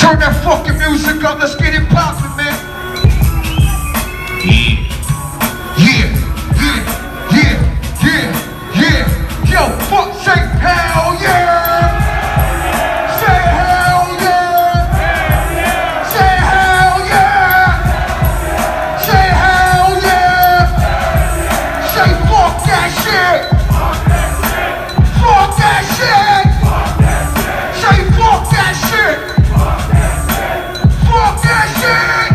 Turn that fucking music up, let's get it poppin', man. Yeah. Yo, fuck, say hell yeah. Say hell yeah. Say hell yeah. Say hell yeah. Say fuck that shit. Fuck that shit. Say fuck that shit. Fuck that shit.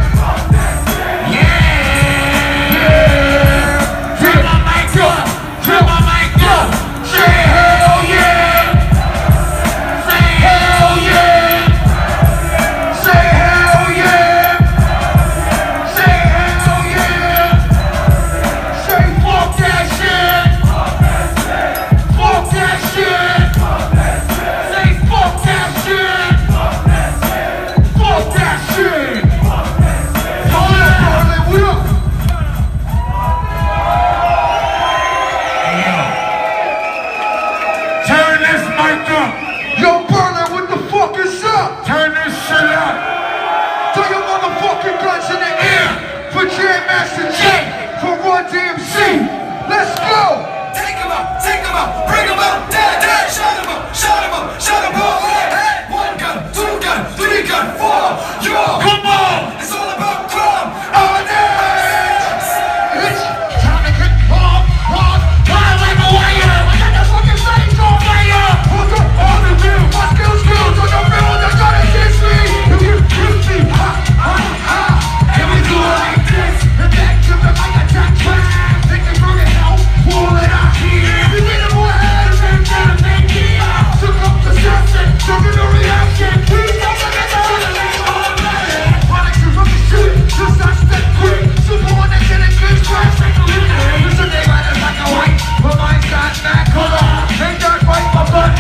Yo, Berlin, what the fuck is up? Turn this shit up. Throw your motherfucking guns in the air for Jam Master J, for Run DMC. Let's go. Take him out, bring him out, dead, shut him up, hey, 1 gun, 2 gun, 3 gun, 4, yo, come on, it's all about crime, Onyx! It's time to get off, fire like a wire. I got the fucking flames on fire. Hold up, all the real, my skills, on the real, they're gonna kiss me. If you kiss me, and we do it like this, and back to the mic attack track. Think they bring it out, pull it out here. We need a more head, and gotta make it out. Took up the session, took the reaction. Please don't forget to the name on that. Onyx is on the shit, just not step quick. Super one that get it good, crash like a leader. Listen, they ride us like a white, but mine's got that color. Ain't that right, my butt?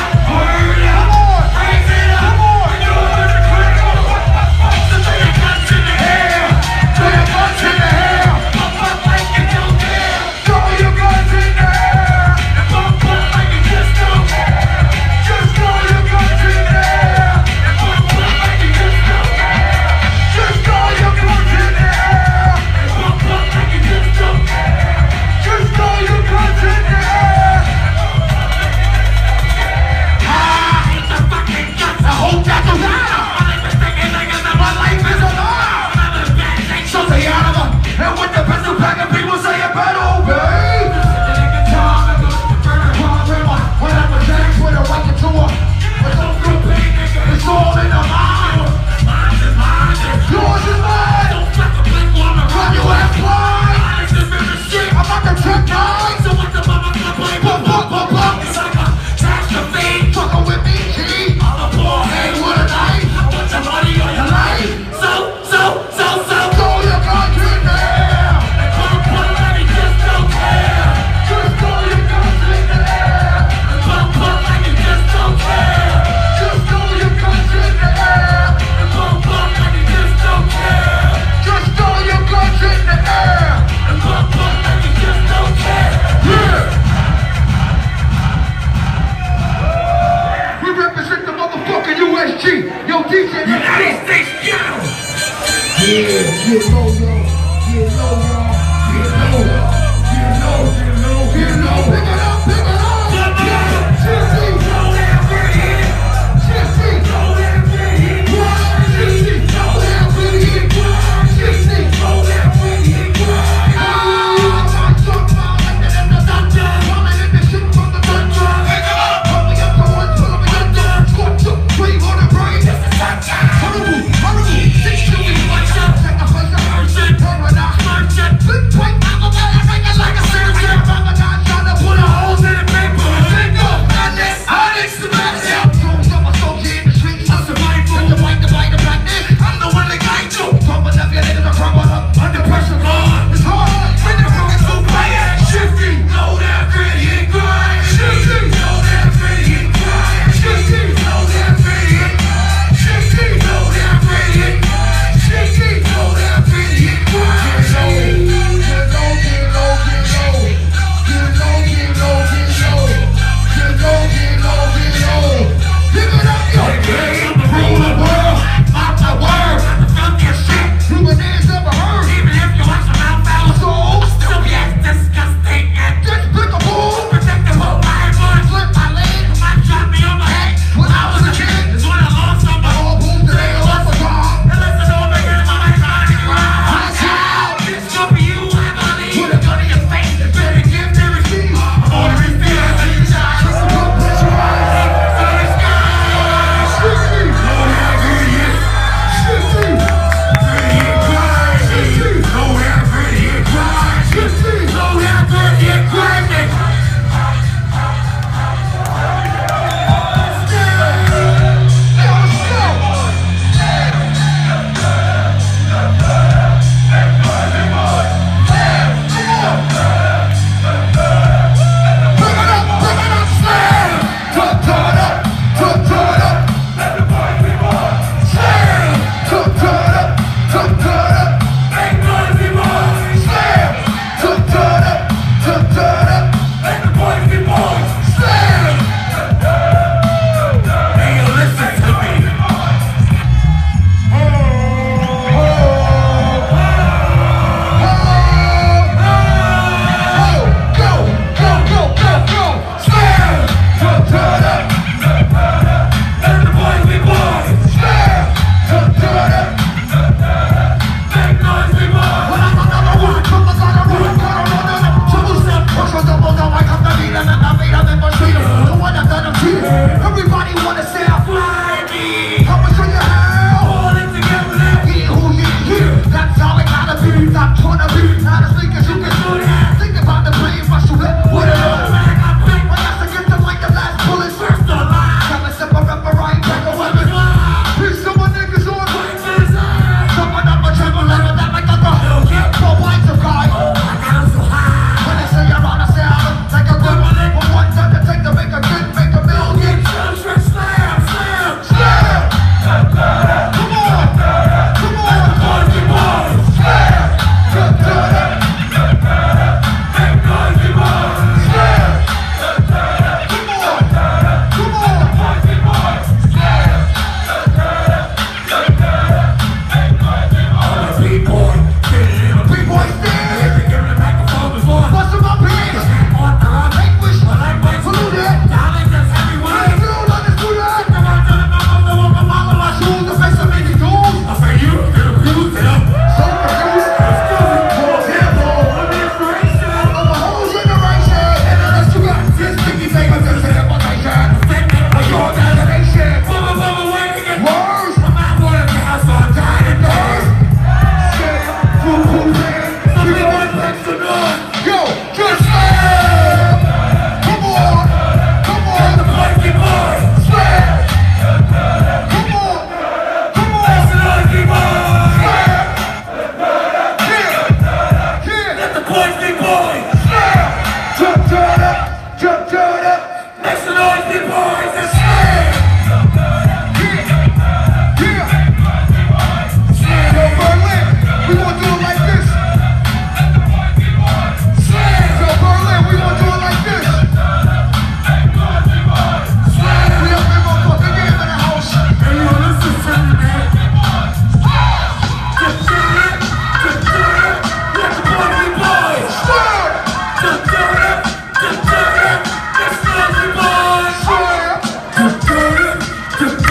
Yo, DJ, United States, yeah, get low, y'all. Get low, y'all. Get low, y'all. Get low, get low. Pick it up.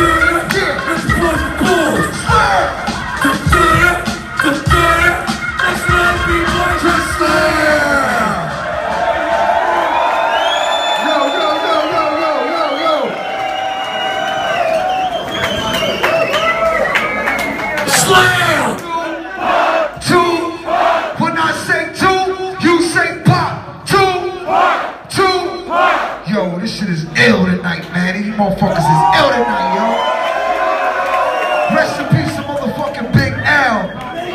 This shit is ill tonight, man. These motherfuckers is ill tonight, yo. Rest in peace to motherfucking Big L.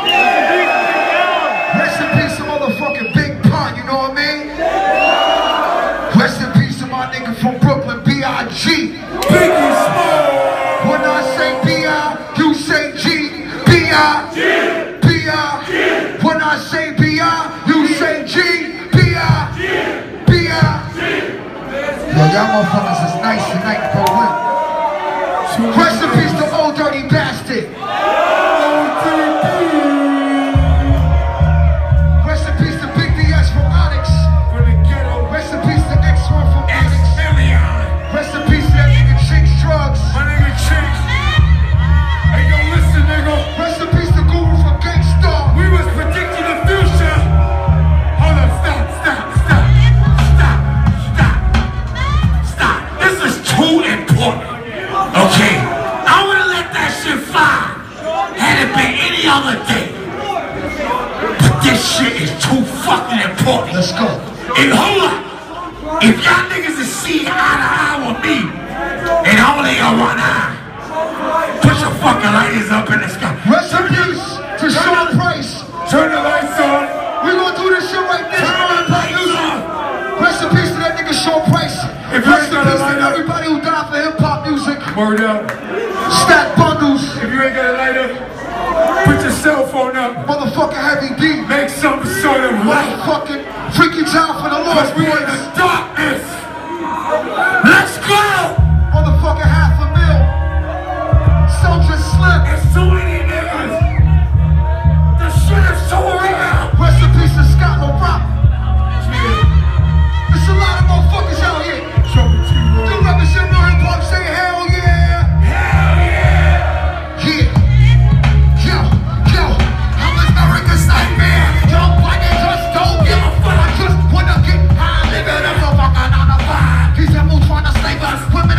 Rest in peace to motherfucking Big Pun, you know what I mean? Rest in peace to my nigga from Brooklyn, B.I.G. Biggie Small. When I say B.I., you say G. B.I. B.I. When I say B.I., you say G. B.I. B.I. Yo, y'all motherfuckers is nice tonight, bro. Rest in peace to Old Dirty Bastard. Rest in peace to Big DS from Onyx. Rest in peace to X1 from Onyx. Rest in peace to that nigga Chicks Drugs. My nigga Chicks. Hey, yo, listen, nigga. Rest in peace to Guru from Gangstar. We was predicting the future. Hold on, stop. Too important. Okay, I would have let that shit fly had it been any other day. But this shit is too fucking important. Let's go. And hold up, if y'all niggas is seeing eye to eye with me, and only a one eye, put your fucking lighters up in the sky. Rest in peace to Sean Price. Turn the lights on. We gonna do this shit right now. Turn the lights on. Rest in peace to that nigga Sean Price. If you Rest ain't in got a peace to light up, everybody who died for hip-hop music. word up. Stack bundles. If you ain't got a light up, put your cell phone up. Motherfucking Heavy D. Make some sort of light. Motherfucking Freaky Town for the Lost We in Boys. the darkness. Let's go. Motherfucking $500,000. Soldier Slim. There's too many niggas. The shit is so real. Rest in peace to Scott LaRock. There's a lot of motherfuckers out here. You represent real hip hop, say hell yeah. Hell yeah. Yeah. Yo. I'm America's nightmare. Yo, why they just don't give a fuck? I just wanna get high, living a motherfucker on a vibe. These devils trying to save us. Women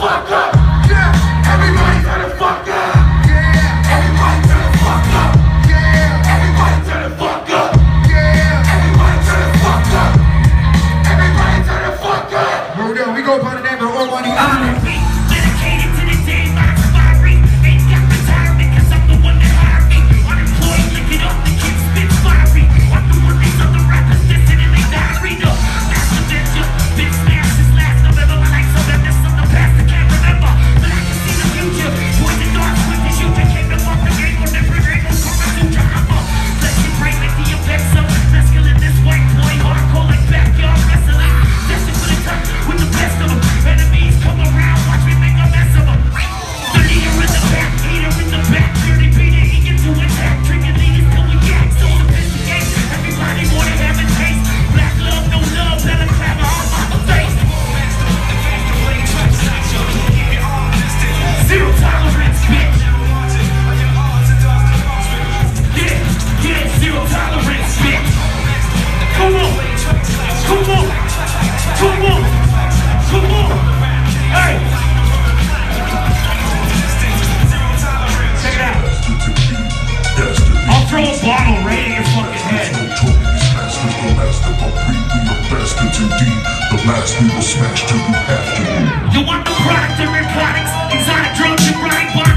fuck up. Yeah, everybody turn the fuck up. Yeah, everybody turn the fuck up. Yeah, everybody turn the fuck up. Yeah, everybody turn the fuck up. Everybody turn the fuck up. Word up, we go by the name of Onyx. Dedicated to the day, not expiring. Ain't got retirement, cause I'm the one that hired me. Unemployed, lick it up, the kids spit fiery. I'm the one these other rappers dissing in their diary. The master venture, big smash is last November. My life's a reminiscence of the past I can't remember. But I can see the future. Poison dark with as you became the fuck game. On every angle, coming to drama. Let you break like the effects of masculine, this white boy. Hardcore like backyard wrestling. Destined for the top with the best of them. Enemies come around, watch me make a mess of them. The leader in the back, hater in the back. Dirty Peter, he gets to attack. Drinking leaders till we yak. So sophisticated, everybody wanna have a taste. Black love, no love, better clap all my face. Zero tolerance, bitch. Yeah, zero tolerance, bitch. Come on, come on, come on, come on. Hey, check it out. I'll throw a bottle right in your fucking head. The last we will smash till you have to. You want the product of narcotics, exotic drugs and right bodies.